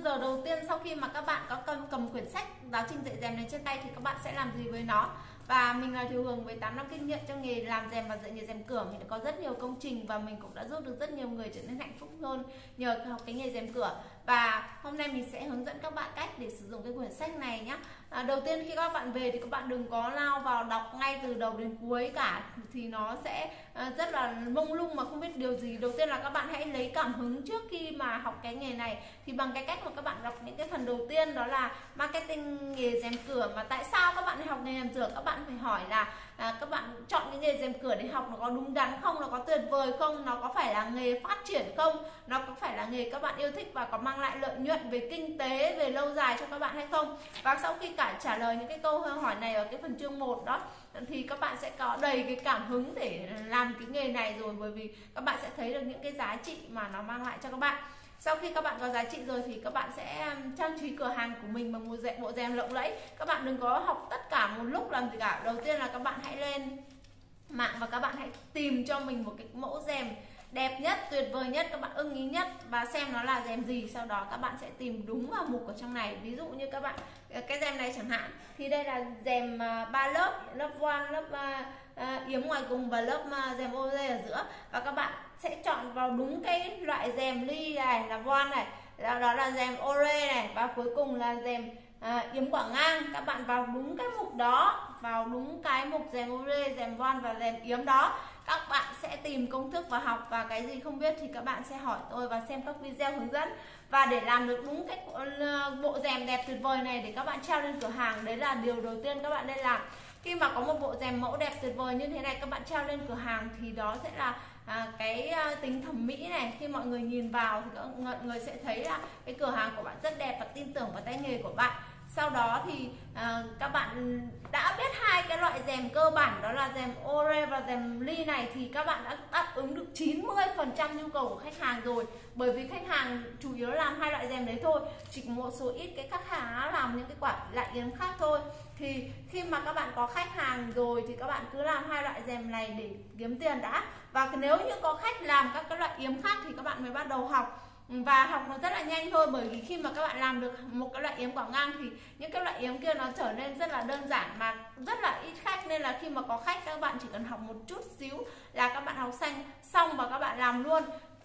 giờ đầu tiên sau khi mà các bạn có cầm quyển sách giáo trình dạy rèm này trên tay thì các bạn sẽ làm gì với nó. Và mình là Thiều Hường với 8 năm kinh nghiệm trong nghề làm rèm và dạy nghề rèm cửa. Mình đã có rất nhiều công trình và mình cũng đã giúp được rất nhiều người trở nên hạnh phúc hơn nhờ học cái nghề rèm cửa. Và hôm nay mình sẽ hướng dẫn các bạn cách để sử dụng cái quyển sách này nhé. Đầu tiên khi các bạn về thì các bạn đừng có lao vào đọc ngay từ đầu đến cuối cả, thì nó sẽ rất là mông lung mà không biết điều gì. Đầu tiên là các bạn hãy lấy cảm hứng trước khi mà học cái nghề này, thì bằng cái cách mà các bạn đọc những cái phần đầu tiên đó là marketing nghề rèm cửa. Mà tại sao các bạn học nghề rèm cửa, các bạn phải hỏi là các bạn chọn cái nghề rèm cửa để học nó có đúng đắn không, nó có tuyệt vời không, nó có phải là nghề phát triển không, nó có phải là nghề các bạn yêu thích và có mang lại lợi nhuận về kinh tế về lâu dài cho các bạn hay không. Và sau khi cả trả lời những cái câu hỏi này ở cái phần chương 1 đó thì các bạn sẽ có đầy cái cảm hứng để làm cái nghề này rồi, bởi vì các bạn sẽ thấy được những cái giá trị mà nó mang lại cho các bạn. Sau khi các bạn có giá trị rồi thì các bạn sẽ trang trí cửa hàng của mình bằng một bộ rèm lộng lẫy. Các bạn đừng có học tất cả một lúc làm gì cả. Đầu tiên là các bạn hãy lên mạng và các bạn hãy tìm cho mình một cái mẫu rèm đẹp nhất, tuyệt vời nhất, các bạn ưng ý nhất và xem nó là rèm gì. Sau đó các bạn sẽ tìm đúng vào mục ở trong này. Ví dụ như các bạn cái rèm này chẳng hạn thì đây là rèm 3 lớp, lớp voan, lớp yếm ngoài cùng và lớp rèm ô dê ở giữa, và các bạn sẽ chọn vào đúng cái loại rèm ly này là voan này, đó là rèm ore này, và cuối cùng là rèm yếm quả ngang. Các bạn vào đúng cái mục đó, vào đúng cái mục rèm ore, rèm voan và rèm yếm đó. Các bạn sẽ tìm công thức và học, và cái gì không biết thì các bạn sẽ hỏi tôi và xem các video hướng dẫn. Và để làm được đúng cái bộ rèm đẹp tuyệt vời này để các bạn treo lên cửa hàng, đấy là điều đầu tiên các bạn nên làm. Khi mà có một bộ rèm mẫu đẹp tuyệt vời như thế này các bạn treo lên cửa hàng thì đó sẽ là cái tính thẩm mỹ này. Khi mọi người nhìn vào thì mọi người sẽ thấy là cái cửa hàng của bạn rất đẹp và tin tưởng vào tay nghề của bạn. Sau đó thì các bạn đã biết hai cái loại rèm cơ bản đó là rèm ore và rèm ly này thì các bạn đã đáp ứng được 90% nhu cầu của khách hàng rồi. Bởi vì khách hàng chủ yếu làm hai loại rèm đấy thôi, chỉ một số ít cái khách hàng làm những cái quả lại yếm khác thôi. Thì khi mà các bạn có khách hàng rồi thì các bạn cứ làm hai loại rèm này để kiếm tiền đã. Và nếu như có khách làm các cái loại yếm khác thì các bạn mới bắt đầu học. Và học nó rất là nhanh thôi, bởi vì khi mà các bạn làm được một cái loại yếm quả ngang thì những cái loại yếm kia nó trở nên rất là đơn giản mà rất là ít khách, nên là khi mà có khách các bạn chỉ cần học một chút xíu là các bạn học xong và các bạn làm luôn.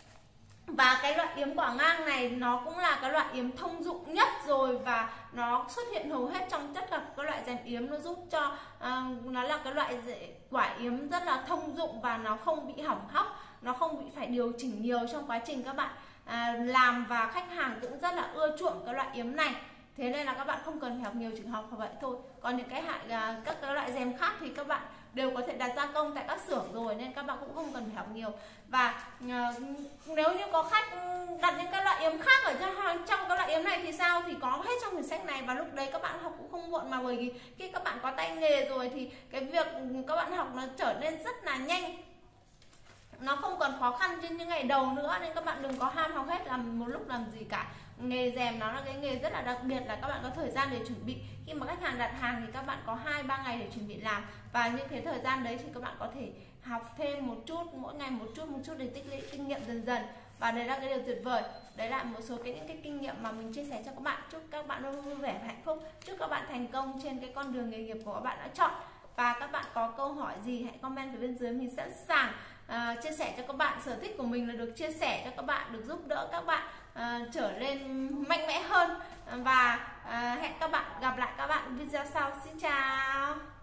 Và cái loại yếm quả ngang này nó cũng là cái loại yếm thông dụng nhất rồi, và nó xuất hiện hầu hết trong tất cả các loại rèm yếm. Nó giúp cho nó là cái loại quả yếm rất là thông dụng và nó không bị hỏng hóc, nó không bị phải điều chỉnh nhiều trong quá trình các bạn làm, và khách hàng cũng rất là ưa chuộng cái loại yếm này. Thế nên là các bạn không cần phải học nhiều, chỉ học vậy thôi. Còn những cái các cái loại rèm khác thì các bạn đều có thể đặt gia công tại các xưởng rồi, nên các bạn cũng không cần phải học nhiều. Và nếu như có khách đặt những cái loại yếm khác ở trong cái loại yếm này thì sao, thì có hết trong quyển sách này, và lúc đấy các bạn học cũng không muộn. Mà bởi vì khi các bạn có tay nghề rồi thì cái việc các bạn học nó trở nên rất là nhanh, nó không còn khó khăn trên những ngày đầu nữa. Nên các bạn đừng có ham học hết làm một lúc làm gì cả. Nghề rèm nó là cái nghề rất là đặc biệt, là các bạn có thời gian để chuẩn bị. Khi mà khách hàng đặt hàng thì các bạn có 2-3 ngày để chuẩn bị làm, và những cái thời gian đấy thì các bạn có thể học thêm một chút, mỗi ngày một chút để tích lũy kinh nghiệm dần dần. Và đấy là cái điều tuyệt vời. Đấy là một số những cái kinh nghiệm mà mình chia sẻ cho các bạn. Chúc các bạn luôn vui vẻ và hạnh phúc. Chúc các bạn thành công trên cái con đường nghề nghiệp của các bạn đã chọn. Và các bạn có câu hỏi gì hãy comment ở bên dưới, mình sẵn sàng chia sẻ cho các bạn. Sở thích của mình là được chia sẻ cho các bạn, được giúp đỡ các bạn trở lên mạnh mẽ hơn. Và hẹn các bạn gặp lại các bạn video sau. Xin chào.